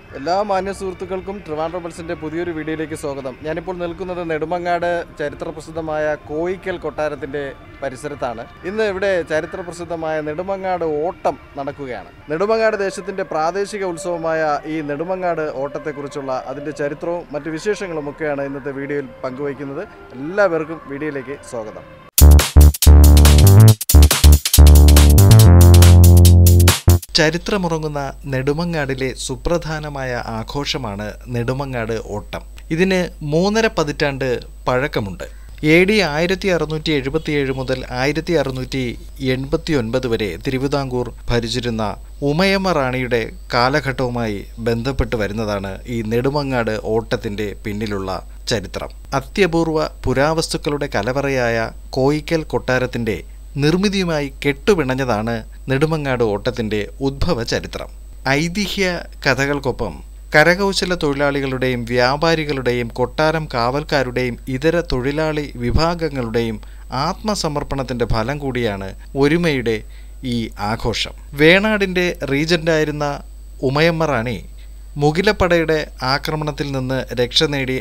എല്ലാ മാന്യ സുഹൃത്തുക്കൾക്കും ട്രിവാൻഡ്രം പൾസിൻ്റെ പുതിയൊരു വീഡിയോയിലേക്ക് സ്വാഗതം. ഞാനിപ്പോൾ നിൽക്കുന്നത് നെടുമങ്ങാട് ചരിത്രപ്രസിദ്ധമായ കോയിക്കൽ കൊട്ടാരത്തിൻ്റെ പരിസരത്താണ്. ഇന്ന് ഇവിടെ ചരിത്രപ്രസിദ്ധമായ നെടുമങ്ങാട് ഓട്ടം നടക്കുകയാണ്. നെടുമങ്ങാട് ദേശത്തിൻ്റെ പ്രാദേശിക ഉത്സവമായ ഈ നെടുമങ്ങാട് ഓട്ടത്തെക്കുറിച്ചുള്ള അതിൻ്റെ ചരിത്രവും മറ്റു വിശേഷങ്ങളുമൊക്കെയാണ് ഇന്നത്തെ വീഡിയോയിൽ പങ്കുവയ്ക്കുന്നത്. എല്ലാവർക്കും വീഡിയോയിലേക്ക് സ്വാഗതം. ചരിത്രമുറങ്ങുന്ന നെടുമങ്ങാടിലെ സുപ്രധാനമായ ആഘോഷമാണ് നെടുമങ്ങാട് ഓട്ടം. ഇതിന് 3.5 പതിറ്റാണ്ട് പഴക്കമുണ്ട്. AD 1677 മുതൽ 1689 വരെ തിരുവിതാംകൂർ ഭരിച്ചിരുന്ന ഉമയമ്മ റാണിയുടെ കാലഘട്ടവുമായി ബന്ധപ്പെട്ട് വരുന്നതാണ് ഈ നെടുമങ്ങാട് ഓട്ടത്തിൻ്റെ പിന്നിലുള്ള ചരിത്രം. അത്യപൂർവ പുരാവസ്തുക്കളുടെ കലവറയായ കോയിക്കൽ കൊട്ടാരത്തിൻ്റെ നിർമ്മിതിയുമായി കെട്ടുപിണഞ്ഞതാണ് നെടുമങ്ങാട് ഓട്ടത്തിൻ്റെ ഉദ്ഭവ ചരിത്രം. ഐതിഹ്യ കഥകൾക്കൊപ്പം കരകൗശല തൊഴിലാളികളുടെയും വ്യാപാരികളുടെയും കൊട്ടാരം കാവൽക്കാരുടെയും ഇതര തൊഴിലാളി വിഭാഗങ്ങളുടെയും ആത്മസമർപ്പണത്തിൻ്റെ ഫലം കൂടിയാണ് ഒരുമയുടെ ഈ ആഘോഷം. വേണാടിൻ്റെ റീജൻ്റായിരുന്ന ഉമയമ്മ റാണി മുകിലപ്പടയുടെ ആക്രമണത്തിൽ നിന്ന് രക്ഷ നേടി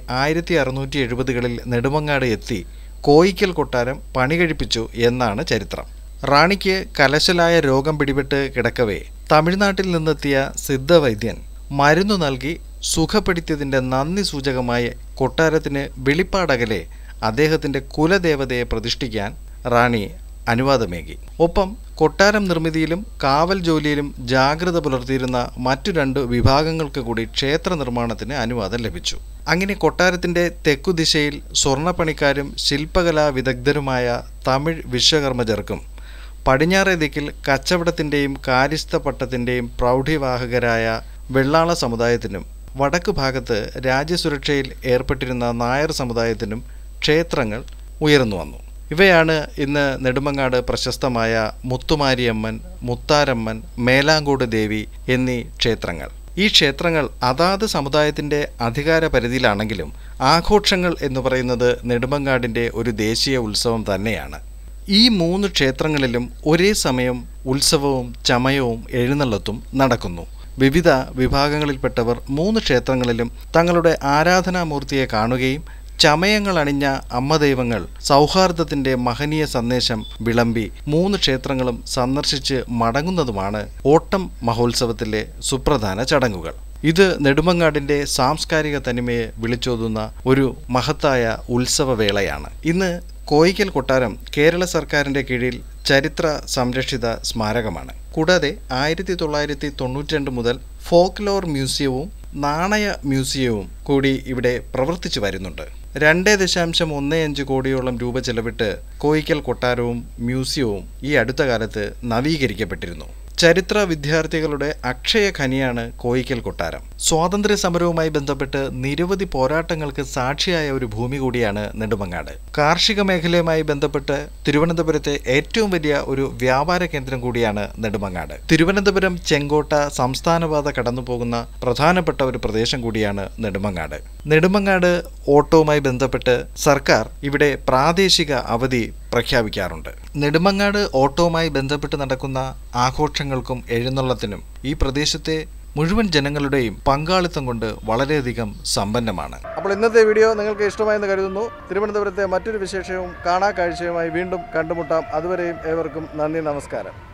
1670കളിൽ നെടുമങ്ങാട് എത്തി കോയിക്കൽ കൊട്ടാരം പണികഴിപ്പിച്ചു എന്നാണ് ചരിത്രം. റാണിക്ക് കലശലായ രോഗം പിടിപെട്ട് കിടക്കവേ തമിഴ്നാട്ടിൽ നിന്നെത്തിയ സിദ്ധവൈദ്യൻ മരുന്നു നൽകി സുഖപ്പെടുത്തിയതിൻ്റെ നന്ദി സൂചകമായി കൊട്ടാരത്തിന് വെളിപ്പാടകലെ അദ്ദേഹത്തിൻ്റെ കുലദേവതയെ പ്രതിഷ്ഠിക്കാൻ റാണി അനുവാദമേകി. ഒപ്പം കൊട്ടാരം നിർമ്മിതിയിലും കാവൽ ജോലിയിലും ജാഗ്രത പുലർത്തിയിരുന്ന മറ്റു 2 വിഭാഗങ്ങൾക്ക് കൂടി ക്ഷേത്ര നിർമ്മാണത്തിന് അനുവാദം ലഭിച്ചു. അങ്ങനെ കൊട്ടാരത്തിൻ്റെ തെക്കുദിശയിൽ സ്വർണ്ണപ്പണിക്കാരും ശില്പകലാ വിദഗ്ധരുമായ തമിഴ് വിശ്വകർമ്മജർക്കും, പടിഞ്ഞാറേ ദിക്കിൽ കച്ചവടത്തിൻ്റെയും കാര്യസ്ഥപട്ടത്തിൻ്റെയും പ്രൗഢിവാഹകരായ വെള്ളാള സമുദായത്തിനും, വടക്ക് ഭാഗത്ത് രാജ്യസുരക്ഷയിൽ ഏർപ്പെട്ടിരുന്ന നായർ സമുദായത്തിനും ക്ഷേത്രങ്ങൾ ഉയർന്നു വന്നു. ഇവയാണ് ഇന്ന് നെടുമങ്ങാട് പ്രശസ്തമായ മുത്തുമാരിയമ്മൻ, മുത്താരമ്മൻ, മേലാങ്കോട് ദേവി എന്നീ ക്ഷേത്രങ്ങൾ. ഈ ക്ഷേത്രങ്ങൾ അതാത് സമുദായത്തിൻ്റെ അധികാര പരിധിയിലാണെങ്കിലും ആഘോഷങ്ങൾ എന്ന് പറയുന്നത് നെടുമങ്ങാടിൻ്റെ ഒരു ദേശീയ ഉത്സവം തന്നെയാണ്. ഈ 3 ക്ഷേത്രങ്ങളിലും ഒരേ സമയം ഉത്സവവും ചമയവും എഴുന്നള്ളത്തും നടക്കുന്നു. വിവിധ വിഭാഗങ്ങളിൽപ്പെട്ടവർ 3 ക്ഷേത്രങ്ങളിലും തങ്ങളുടെ ആരാധനാമൂർത്തിയെ കാണുകയും ചമയങ്ങൾ അണിഞ്ഞ അമ്മദൈവങ്ങൾ സൗഹാർദ്ദത്തിൻ്റെ മഹനീയ സന്ദേശം വിളമ്പി 3 ക്ഷേത്രങ്ങളും സന്ദർശിച്ച് മടങ്ങുന്നതുമാണ് ഓട്ടം മഹോത്സവത്തിലെ സുപ്രധാന ചടങ്ങുകൾ. ഇത് നെടുമങ്ങാടിൻ്റെ സാംസ്കാരിക തനിമയെ വിളിച്ചോതുന്ന ഒരു മഹത്തായ ഉത്സവവേളയാണ്. ഇന്ന് കോയിക്കൽ കൊട്ടാരം കേരള സർക്കാരിൻ്റെ കീഴിൽ ചരിത്ര സംരക്ഷിത സ്മാരകമാണ്. കൂടാതെ 1992 മുതൽ ഫോക്ലോർ മ്യൂസിയവും നാണയ മ്യൂസിയവും കൂടി ഇവിടെ പ്രവർത്തിച്ചു വരുന്നുണ്ട്. 2.15 കോടിയോളം രൂപ ചെലവിട്ട് കോയിക്കൽ കൊട്ടാരവും മ്യൂസിയവും ഈ അടുത്ത കാലത്ത് നവീകരിക്കപ്പെട്ടിരുന്നു. ചരിത്ര വിദ്യാർത്ഥികളുടെ അക്ഷയ ഖനിയാണ് കോയിക്കൽ കൊട്ടാരം. സ്വാതന്ത്ര്യ സമരവുമായി ബന്ധപ്പെട്ട് നിരവധി പോരാട്ടങ്ങൾക്ക് സാക്ഷിയായ ഒരു ഭൂമി കൂടിയാണ് നെടുമങ്ങാട്. കാർഷിക മേഖലയുമായി ബന്ധപ്പെട്ട് തിരുവനന്തപുരത്തെ ഏറ്റവും വലിയ ഒരു വ്യാപാര കേന്ദ്രം കൂടിയാണ് നെടുമങ്ങാട്. തിരുവനന്തപുരം ചെങ്കോട്ട സംസ്ഥാനപാത കടന്നുപോകുന്ന പ്രധാനപ്പെട്ട ഒരു പ്രദേശം കൂടിയാണ് നെടുമങ്ങാട്. നെടുമങ്ങാട് ഓട്ടവുമായി ബന്ധപ്പെട്ട് സർക്കാർ ഇവിടെ പ്രാദേശിക അവധി പ്രഖ്യാപിക്കാറുണ്ട്. നെടുമങ്ങാട് ഓട്ടവുമായി ബന്ധപ്പെട്ട് നടക്കുന്ന ആഘോഷങ്ങൾക്കും എഴുന്നള്ളത്തിനും ഈ പ്രദേശത്തെ മുഴുവൻ ജനങ്ങളുടെയും പങ്കാളിത്തം കൊണ്ട് വളരെയധികം സമ്പന്നമാണ്. അപ്പോൾ ഇന്നത്തെ വീഡിയോ നിങ്ങൾക്ക് ഇഷ്ടമായെന്ന് കരുതുന്നു. തിരുവനന്തപുരത്തെ മറ്റൊരു വിശേഷവും കാണാ കാഴ്ചയുമായി വീണ്ടും കണ്ടുമുട്ടാം. അതുവരെയും ഏവർക്കും നന്ദി, നമസ്കാരം.